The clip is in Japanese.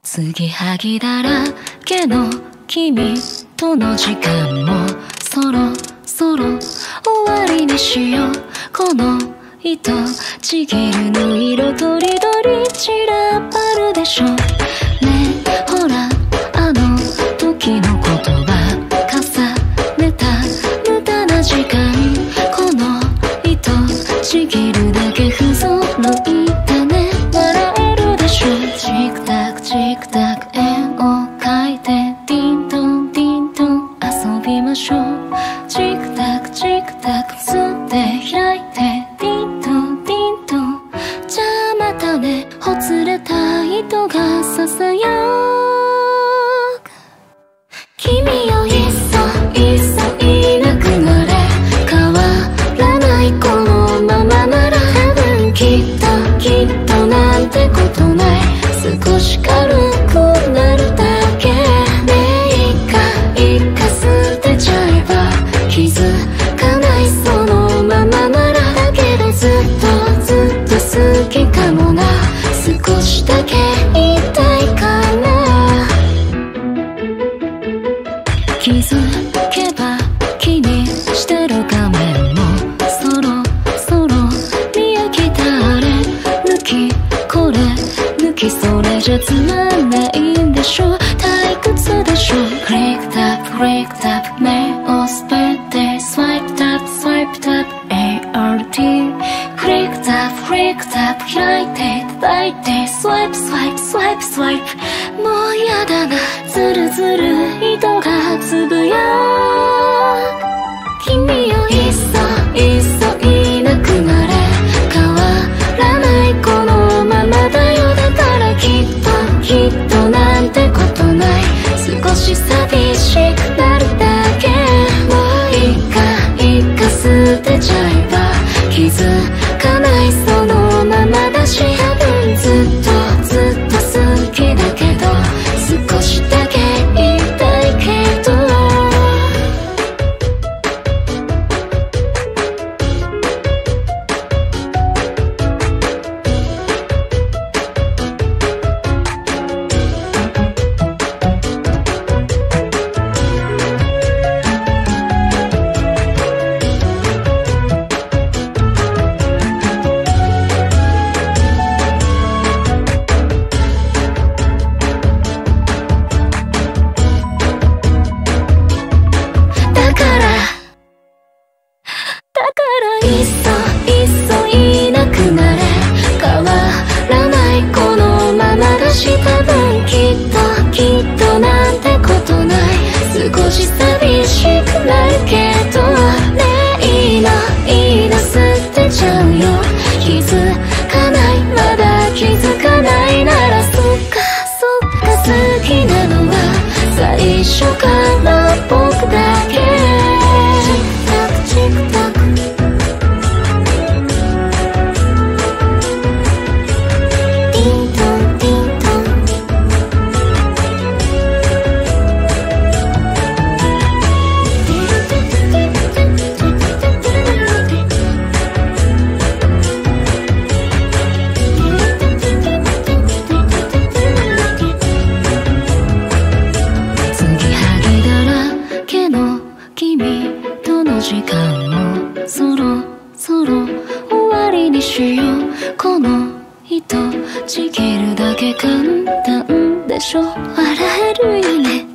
継ぎはぎだらけの君との時間もそろそろ終わりにしよう。この糸ちぎるの色とりどり散らばるでしょ。ねえほらあの時の言葉重ねた無駄な時間。この糸ちぎるだけ不揃いだね。笑えるでしょ。チクタクチクタク絵を描いてディントンディントン遊びましょう。チクタクチクタク吸って開いてディントンディントン。じゃあまたね。ほつれた糸がささやく。君よいっそいっそいなくなれ。変わらないこのままなら多分きっとなんてことない。少し軽くなるだけね。いっか捨てちゃえば気づかないそのままなら。だけどずっと好きかもな。少しだけ言いたいかな。気づけば気にしてる画面もそろそろ見飽きた。あれ抜きこれ抜きそれじゃつまんないんでしょ。退屈でしょ。クリックタップクリックタップ目を滑ってスワイプタップスワイプタップ ART。 クリックタップクリックタップ開いて叩いてスワイプスワイプスワイプスワイプ。もうやだなずるずる糸がつぶやく。君よいっそいっそいなくなれ。変わらないこのままだよ。だからきっとなんてことない。少し寂しくなるだけ。もういっか捨てちゃえば気づかないそのままだし。多分ずっと好きだけど少しだけ言いたいけど。いっそいなくなれ。変わらないこのままだし。多分きっとなんてことない。少し寂しくなるけどね。いいの捨てちゃうよ。気づかないまだ気づかないならそっか好きなのは最初から僕だけ。チクタクチクタク時間もそろそろ終わりにしよう。この糸ちぎるだけ簡単でしょ。笑えるよね。